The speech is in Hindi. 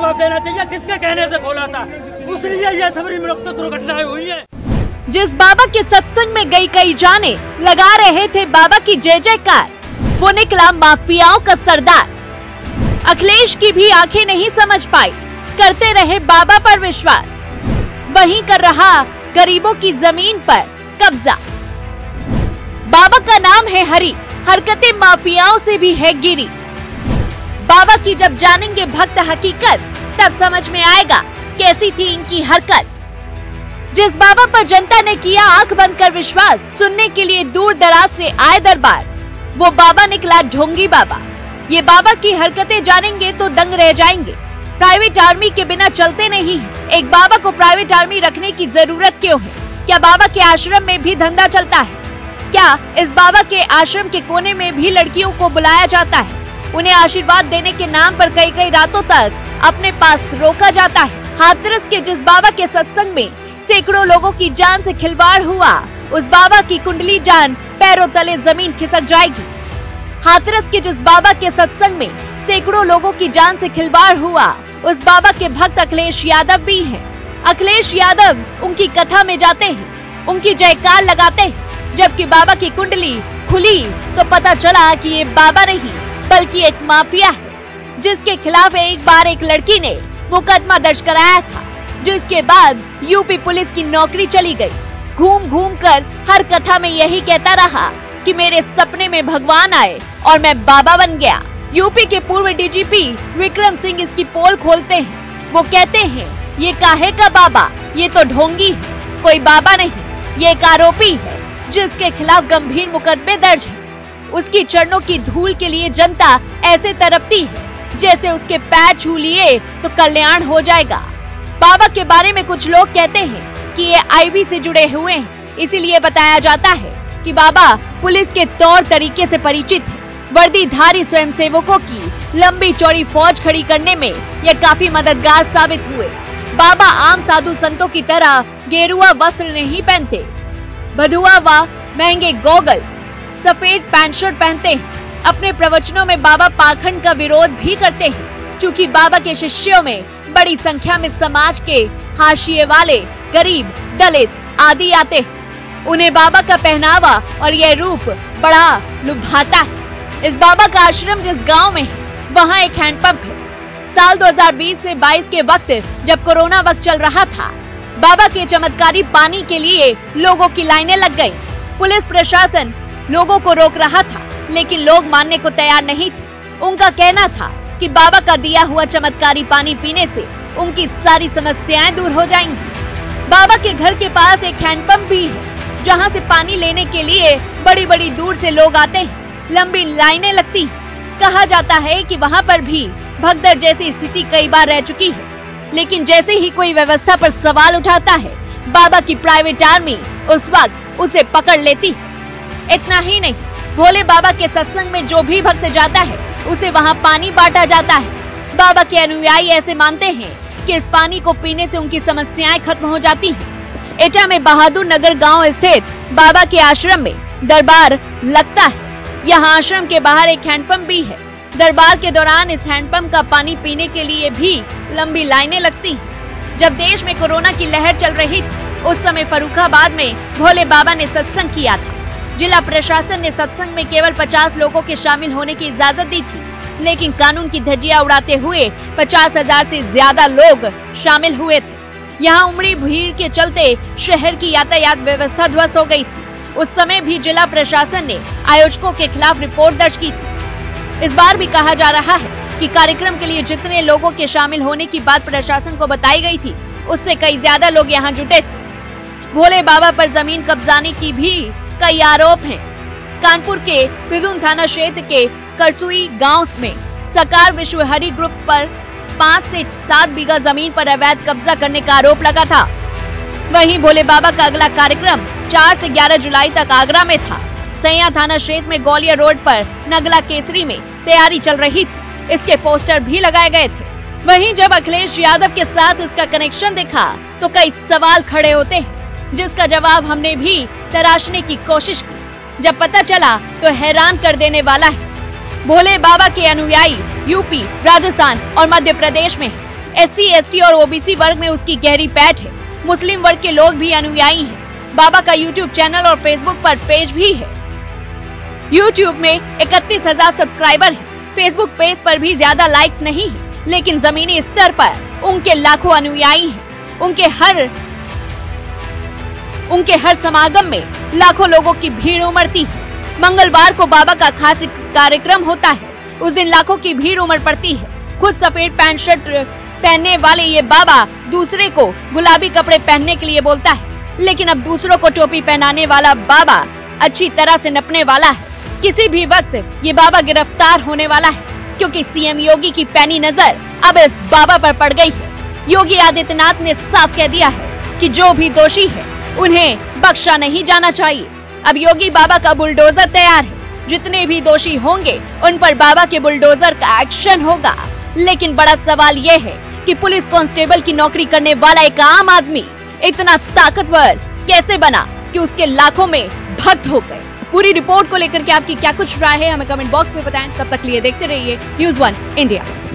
जवाब देना चाहिए, किसके कहने से खोला था, इसलिए ये सबरी में दुर्घटनाएं हुई है। जिस बाबा के सत्संग में गई कई जाने लगा रहे थे बाबा की जय जयकार, वो निकला माफियाओं का सरदार। अखिलेश की भी आंखें नहीं समझ पाई, करते रहे बाबा पर विश्वास, वहीं कर रहा गरीबों की जमीन पर कब्जा। बाबा का नाम है हरि, हरकतें माफियाओं से भी है गिरी। बाबा की जब जानेंगे भक्त हकीकत, तब समझ में आएगा कैसी थी इनकी हरकत। जिस बाबा पर जनता ने किया आंख बंद कर विश्वास, सुनने के लिए दूर दराज से आए दरबार, वो बाबा निकला ढोंगी बाबा। ये बाबा की हरकतें जानेंगे तो दंग रह जाएंगे। प्राइवेट आर्मी के बिना चलते नहीं है। एक बाबा को प्राइवेट आर्मी रखने की जरूरत क्यों है? क्या बाबा के आश्रम में भी धंधा चलता है? क्या इस बाबा के आश्रम के कोने में भी लड़कियों को बुलाया जाता है? उन्हें आशीर्वाद देने के नाम पर कई कई रातों तक अपने पास रोका जाता है। हाथरस के जिस बाबा के सत्संग में सैकड़ों लोगों की जान से खिलवाड़ हुआ, उस बाबा की कुंडली जान पैरों तले जमीन खिसक जाएगी। हाथरस के जिस बाबा के सत्संग में सैकड़ों लोगों की जान से खिलवाड़ हुआ, उस बाबा के भक्त अखिलेश यादव भी हैं। अखिलेश यादव उनकी कथा में जाते हैं, उनकी जयकार लगाते हैं। जबकि बाबा की कुंडली खुली तो पता चला कि ये बाबा नहीं बल्कि एक माफिया है, जिसके खिलाफ एक बार एक लड़की ने मुकदमा दर्ज कराया था, जिसके बाद यूपी पुलिस की नौकरी चली गई। घूम घूम कर हर कथा में यही कहता रहा कि मेरे सपने में भगवान आए और मैं बाबा बन गया। यूपी के पूर्व डीजीपी विक्रम सिंह इसकी पोल खोलते हैं। वो कहते हैं, ये काहे का बाबा, ये तो ढोंगी है, कोई बाबा नहीं, ये एक आरोपी है जिसके खिलाफ गंभीर मुकदमे दर्ज है। उसकी चरणों की धूल के लिए जनता ऐसे तड़पती है जैसे उसके पैर छू लिए तो कल्याण हो जाएगा। बाबा के बारे में कुछ लोग कहते हैं कि ये आईबी से जुड़े हुए हैं, इसीलिए बताया जाता है कि बाबा पुलिस के तौर तरीके से परिचित है। वर्दीधारी स्वयंसेवकों की लंबी चौड़ी फौज खड़ी करने में ये काफी मददगार साबित हुए। बाबा आम साधु संतों की तरह गेरुआ वस्त्र नहीं पहनते, बधुआ व महंगे गोगल, सफेद पैंट शर्ट पहनते हैं। अपने प्रवचनों में बाबा पाखंड का विरोध भी करते हैं, क्योंकि बाबा के शिष्यों में बड़ी संख्या में समाज के हाशिए वाले, गरीब, दलित आदि आते हैं। उन्हें बाबा का पहनावा और यह रूप बड़ा लुभाता है। इस बाबा का आश्रम जिस गांव में है, वहाँ एक हैंडपंप है। साल 2020 से 22 के वक्त जब कोरोना वक्त चल रहा था, बाबा के चमत्कारी पानी के लिए लोगों की लाइनें लग गयी। पुलिस प्रशासन लोगों को रोक रहा था, लेकिन लोग मानने को तैयार नहीं थे। उनका कहना था कि बाबा का दिया हुआ चमत्कारी पानी पीने से उनकी सारी समस्याएं दूर हो जाएंगी। बाबा के घर के पास एक हैंडपंप भी है, जहां से पानी लेने के लिए बड़ी बड़ी दूर से लोग आते हैं। लंबी लाइनें लगती हैं। कहा जाता है कि वहां पर भी भगदड़ जैसी स्थिति कई बार रह चुकी है, लेकिन जैसे ही कोई व्यवस्था पर सवाल उठाता है, बाबा की प्राइवेट आर्मी उस वक्त उसे पकड़ लेती है। इतना ही नहीं, भोले बाबा के सत्संग में जो भी भक्त जाता है, उसे वहां पानी बांटा जाता है। बाबा के अनुयायी ऐसे मानते हैं कि इस पानी को पीने से उनकी समस्याएं खत्म हो जाती हैं। एटा में बहादुर नगर गांव स्थित बाबा के आश्रम में दरबार लगता है। यहाँ आश्रम के बाहर एक हैंडपंप भी है। दरबार के दौरान इस हैंडपंप का पानी पीने के लिए भी लंबी लाइनें लगती हैं। जब देश में कोरोना की लहर चल रही थी, उस समय फर्रुखाबाद में भोले बाबा ने सत्संग किया था। जिला प्रशासन ने सत्संग में केवल 50 लोगों के शामिल होने की इजाजत दी थी, लेकिन कानून की धज्जियां उड़ाते हुए 50,000 से ज्यादा लोग शामिल हुए थे। यहाँ उमड़ी भीड़ के चलते शहर की यातायात व्यवस्था ध्वस्त हो गई थी। उस समय भी जिला प्रशासन ने आयोजकों के खिलाफ रिपोर्ट दर्ज की थी। इस बार भी कहा जा रहा है कि कार्यक्रम के लिए जितने लोगों के शामिल होने की बात प्रशासन को बताई गई थी, उससे कई ज्यादा लोग यहाँ जुटे थे। भोले बाबा पर जमीन कब्जाने की भी कई आरोप हैं। कानपुर के बिदुन थाना क्षेत्र के करसुई गांव में सकार विश्व हरि ग्रुप पर 5 से 7 बीघा जमीन पर अवैध कब्जा करने का आरोप लगा था। वहीं भोले बाबा का अगला कार्यक्रम 4 से 11 जुलाई तक आगरा में था। सैया थाना क्षेत्र में ग्वालियर रोड पर नगला केसरी में तैयारी चल रही थी। इसके पोस्टर भी लगाए गए थे। वहीं जब अखिलेश यादव के साथ इसका कनेक्शन दिखा तो कई सवाल खड़े होते हैं, जिसका जवाब हमने भी तराशने की कोशिश की। जब पता चला तो हैरान कर देने वाला है। भोले बाबा के अनुयायी यूपी, राजस्थान और मध्य प्रदेश में हैं। SC, ST और OBC वर्ग में उसकी गहरी पैठ है। मुस्लिम वर्ग के लोग भी अनुयायी हैं। बाबा का YouTube चैनल और फेसबुक पर पेज भी है। YouTube में 31,000 सब्सक्राइबर है। फेसबुक पेज पर भी ज्यादा लाइक्स नहीं है, लेकिन जमीनी स्तर पर उनके लाखों अनुयायी हैं। उनके हर समागम में लाखों लोगों की भीड़ उमड़ती है। मंगलवार को बाबा का खास कार्यक्रम होता है। उस दिन लाखों की भीड़ उमड़ पड़ती है। खुद सफेद पैंट शर्ट पहनने वाले ये बाबा दूसरे को गुलाबी कपड़े पहनने के लिए बोलता है, लेकिन अब दूसरों को टोपी पहनाने वाला बाबा अच्छी तरह से नपने वाला है। किसी भी वक्त ये बाबा गिरफ्तार होने वाला है, क्योंकि CM योगी की पैनी नजर अब इस बाबा पर पड़ गई है। योगी आदित्यनाथ ने साफ कह दिया है कि जो भी दोषी है उन्हें बख्शा नहीं जाना चाहिए। अब योगी बाबा का बुलडोजर तैयार है। जितने भी दोषी होंगे उन पर बाबा के बुलडोजर का एक्शन होगा। लेकिन बड़ा सवाल ये है कि पुलिस कांस्टेबल की नौकरी करने वाला एक आम आदमी इतना ताकतवर कैसे बना कि उसके लाखों में भक्त हो गए। इस पूरी रिपोर्ट को लेकर के आपकी क्या कुछ राय है, हमें कमेंट बॉक्स में बताएं। तब तक लिए देखते रहिए News 1 इंडिया।